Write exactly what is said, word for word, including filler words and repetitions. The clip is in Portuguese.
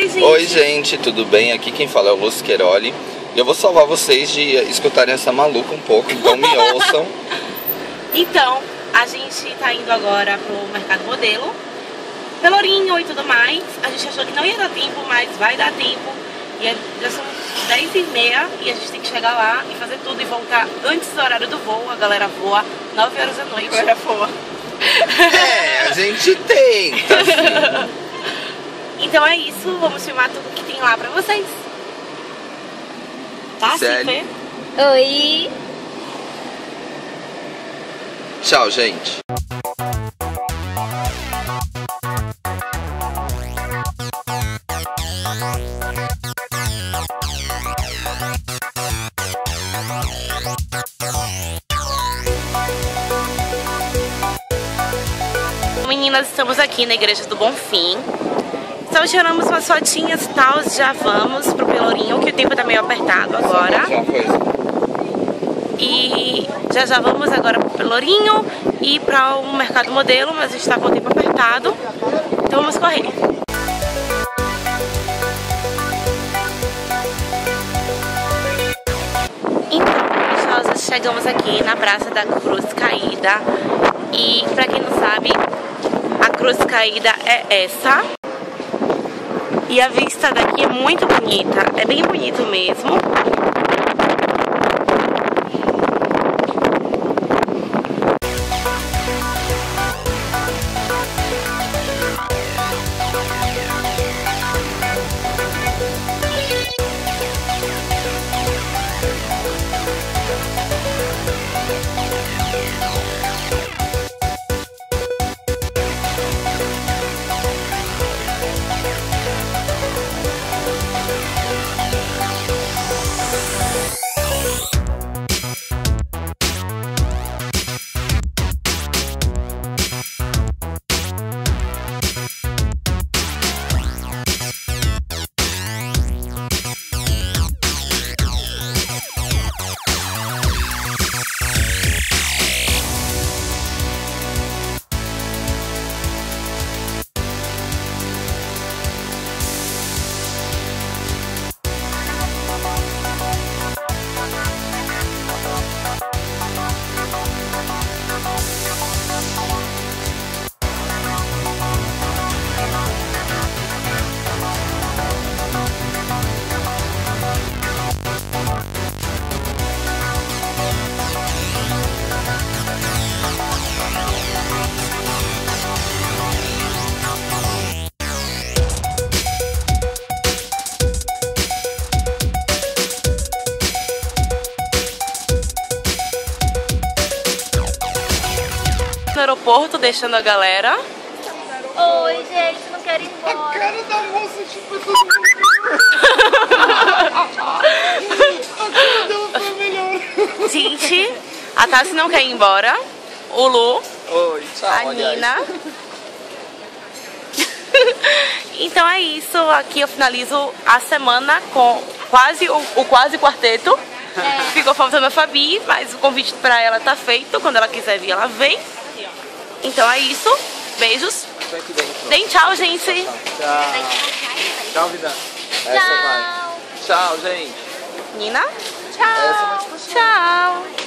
Oi, gente. Oi, gente, tudo bem? Aqui quem fala é o Lúcio Queroli. E eu vou salvar vocês de escutarem essa maluca um pouco, então me ouçam. Então, a gente tá indo agora pro Mercado Modelo, Pelourinho e tudo mais. A gente achou que não ia dar tempo, mas vai dar tempo. E já são dez e meia e a gente tem que chegar lá e fazer tudo e voltar antes do horário do voo. A galera voa nove horas da noite. A galera voa. É, a gente tenta, assim. Então é isso, vamos filmar tudo que tem lá pra vocês. Tá, Sério? Cifê? Oi! Tchau, gente. Meninas, estamos aqui na Igreja do Bonfim. Só tiramos umas fotinhas e tal, já vamos pro Pelourinho, que o tempo tá meio apertado agora. Só uma coisa. E já já vamos agora pro Pelourinho e para o Mercado Modelo, mas a gente tá com o tempo apertado, então vamos correr. Então, nós chegamos aqui na Praça da Cruz Caída e, pra quem não sabe, a Cruz Caída é essa. E a vista daqui é muito bonita, é bem bonito mesmo. No aeroporto, deixando a galera. Oi, gente, não quero ir embora. A cara da moça, tipo, todo mundo. A cara dela foi melhor. Gente, a Tassi não quer ir embora. O Lu, Oi, tchau, a aliás. Nina. Então é isso. Aqui eu finalizo a semana com quase o, o quase quarteto. É. Ficou faltando a Fabi, mas o convite pra ela tá feito. Quando ela quiser vir, ela vem. Então é isso. Beijos. Deem tchau, gente. Tchau. Tchau, vida. Essa vai. Tchau, gente. Nina. Tchau. Tchau.